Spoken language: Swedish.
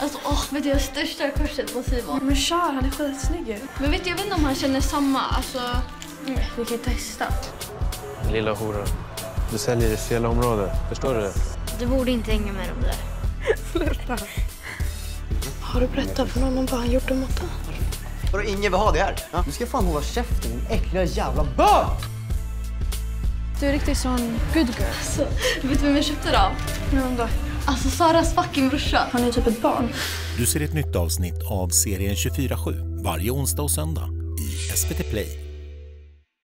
Alltså, vet du, jag största kurset på Simon. Men kör, han är skitsnygg ju. Men vet du, jag vet inte om han känner samma. Alltså, vi kan testa. Lilla hora. Du säljer i fel område. Förstår du? Du borde inte hänga med dem där. Sluta. Har du berättat för någon om vad han gjort om Motta? Vadå, ingen vill ha det här? Ja? Du ska fan hålla käften, din äckliga jävla bög! Du är riktigt sån good girl. Alltså, vet du vem jag köpte det av? Någon då? Alltså, Saras fucking brorsa. Han är typ ett barn. Du ser ett nytt avsnitt av serien 24/7 varje onsdag och söndag i SVT Play.